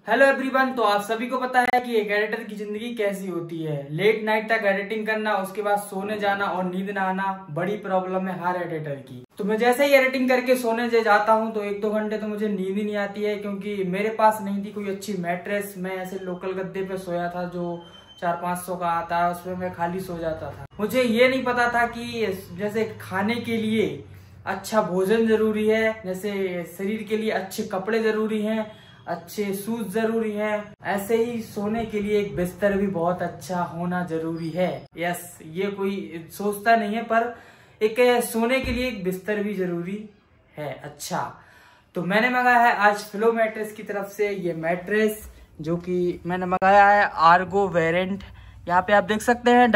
Hello everyone. तो आप सभी को पता है कि एक एडिटर की जिंदगी कैसी होती है। लेट नाइट तक एडिटिंग करना, उसके बाद सोने जाना और नींद ना आना बड़ी प्रॉब्लम है हर एडिटर की। तो मैं जैसे ही एडिटिंग करके सोने जाता हूँ तो 1-2 घंटे तो मुझे नींद ही नहीं आती है, क्योंकि मेरे पास नहीं थी कोई अच्छी मैट्रेस। मैं ऐसे लोकल गद्दे पे सोया था जो 400-500 का आता है, उसमें मैं खाली सो जाता था। मुझे ये नहीं पता था कि जैसे खाने के लिए अच्छा भोजन जरूरी है, जैसे शरीर के लिए अच्छे कपड़े जरूरी हैं, अच्छे शूज जरूरी है, ऐसे ही सोने के लिए एक बिस्तर भी बहुत अच्छा होना जरूरी है। यस, ये कोई सोचता नहीं है, पर एक सोने के लिए एक बिस्तर भी जरूरी है। अच्छा, तो मैंने मंगाया है आज फ्लो मैट्रेस की तरफ से ये मैट्रेस, जो कि मैंने मंगाया है आर्गो वेरिएंट। यहाँ पे आप देख सकते हैं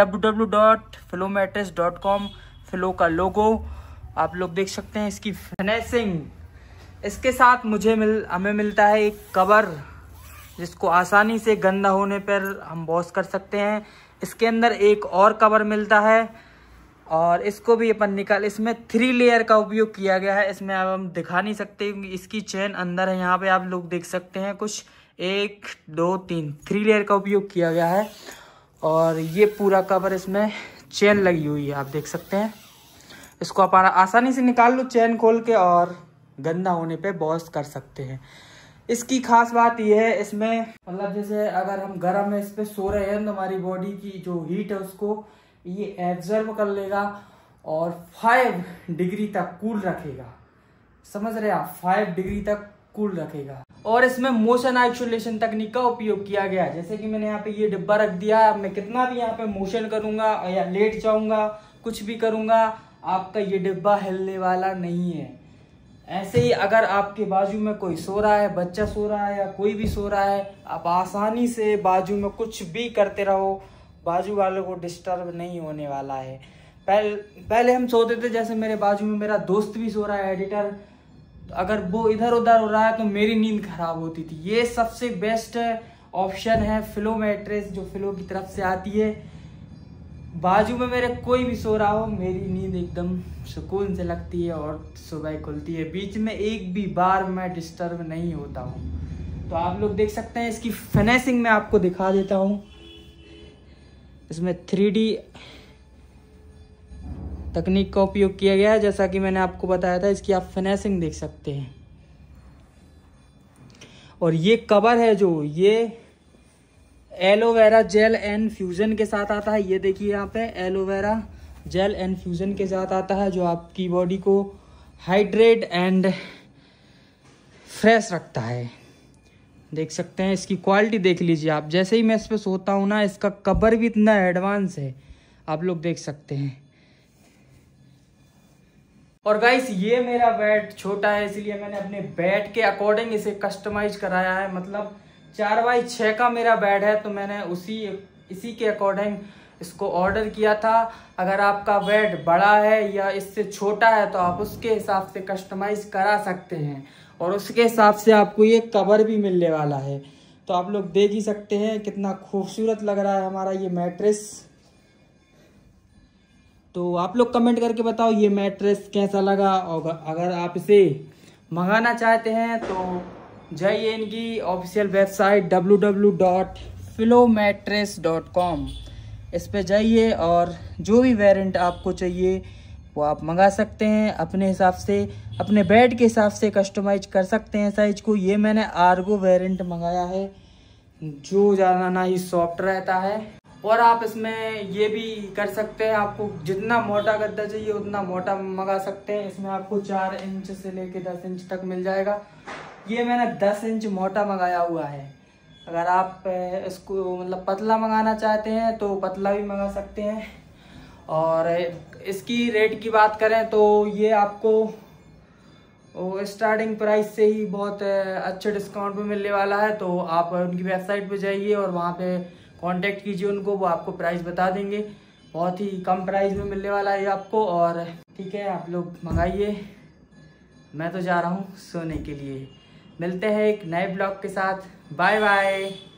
www.flomattress.com, फ्लो का लोगो आप लोग देख सकते हैं। इसकी फिनिशिंग, इसके साथ हमें मिलता है एक कवर, जिसको आसानी से गंदा होने पर हम वॉश कर सकते हैं। इसके अंदर एक और कवर मिलता है और इसको भी अपन इसमें 3 लेयर का उपयोग किया गया है। इसमें अब हम दिखा नहीं सकते क्योंकि इसकी चेन अंदर है। यहाँ पे आप लोग देख सकते हैं कुछ 1 2 3 लेयर का उपयोग किया गया है और ये पूरा कवर, इसमें चेन लगी हुई है, आप देख सकते हैं। इसको आप आसानी से निकाल लो चेन खोल के और गंदा होने पे वॉश कर सकते हैं। इसकी खास बात यह है, इसमें मतलब जैसे अगर हम गर्म में इस पे सो रहे हैं तो हमारी बॉडी की जो हीट है उसको ये एब्जॉर्ब कर लेगा और 5 डिग्री तक कूल रखेगा। समझ रहे हैं आप, 5 डिग्री तक कूल रखेगा। और इसमें मोशन आइसोलेशन तकनीक का उपयोग किया गया है। जैसे कि मैंने यहाँ पे ये डिब्बा रख दिया है, मैं कितना भी यहाँ पे मोशन करूंगा या लेट जाऊंगा, कुछ भी करूंगा, आपका ये डिब्बा हिलने वाला नहीं है। ऐसे ही अगर आपके बाजू में कोई सो रहा है, बच्चा सो रहा है या कोई भी सो रहा है, आप आसानी से बाजू में कुछ भी करते रहो, बाजू वालों को डिस्टर्ब नहीं होने वाला है। पहले हम सोते थे, जैसे मेरे बाजू में मेरा दोस्त भी सो रहा है एडिटर, अगर वो इधर उधर हो रहा है तो मेरी नींद खराब होती थी। ये सबसे बेस्ट ऑप्शन है फ्लो मैट्रेस, जो फ्लो की तरफ से आती है। बाजू में मेरे कोई भी सो रहा हो, मेरी नींद एकदम सुकून से लगती है और सुबह खुलती है। बीच में एक भी बार मैं डिस्टर्ब नहीं होता हूँ। तो आप लोग देख सकते हैं। इसकी फिनिशिंग मैं आपको दिखा देता हूँ। इसमें 3D तकनीक का उपयोग किया गया है, जैसा कि मैंने आपको बताया था। इसकी आप फिनिशिंग देख सकते हैं। और ये कवर है जो ये एलोवेरा जेल एंड फ्यूजन के साथ आता है। ये देखिए यहाँ पे एलोवेरा जेल एंड फ्यूजन के साथ आता है, जो आपकी बॉडी को हाइड्रेट एंड फ्रेश रखता है। देख सकते हैं, इसकी क्वालिटी देख लीजिए आप। जैसे ही मैं इस पे सोता हूँ ना, इसका कवर भी इतना एडवांस है, आप लोग देख सकते हैं। और गाइस, ये मेरा बेड छोटा है, इसलिए मैंने अपने बेड के अकॉर्डिंग इसे कस्टमाइज कराया है। मतलब 4x6 का मेरा बेड है, तो मैंने इसी के अकॉर्डिंग इसको ऑर्डर किया था। अगर आपका बेड बड़ा है या इससे छोटा है तो आप उसके हिसाब से कस्टमाइज करा सकते हैं और उसके हिसाब से आपको ये कवर भी मिलने वाला है। तो आप लोग देख ही सकते हैं कितना खूबसूरत लग रहा है हमारा ये मैट्रेस। तो आप लोग कमेंट करके बताओ ये मैट्रेस कैसा लगा, और अगर आप इसे मंगाना चाहते हैं तो जाइए इनकी ऑफिशियल वेबसाइट www.flomattress.com, इस पे जाइए और जो भी वेरिएंट आपको चाहिए वो आप मंगा सकते हैं। अपने हिसाब से, अपने बेड के हिसाब से कस्टमाइज कर सकते हैं साइज को। ये मैंने आर्गो वेरिएंट मंगाया है, जो ज़्यादा ना ही सॉफ्ट रहता है। और आप इसमें ये भी कर सकते हैं, आपको जितना मोटा गद्दा चाहिए उतना मोटा मंगा सकते हैं। इसमें आपको 4 इंच से लेके 10 इंच तक मिल जाएगा। ये मैंने 10 इंच मोटा मंगाया हुआ है। अगर आप इसको मतलब पतला मंगाना चाहते हैं तो पतला भी मंगा सकते हैं। और इसकी रेट की बात करें तो ये आपको स्टार्टिंग प्राइस से ही बहुत अच्छे डिस्काउंट पे मिलने वाला है। तो आप उनकी वेबसाइट पे जाइए और वहाँ पे कांटेक्ट कीजिए उनको, वो आपको प्राइस बता देंगे। बहुत ही कम प्राइस में मिलने वाला है आपको। और ठीक है, आप लोग मंगाइए। मैं तो जा रहा हूँ सोने के लिए। मिलते हैं एक नए ब्लॉग के साथ। Bye bye.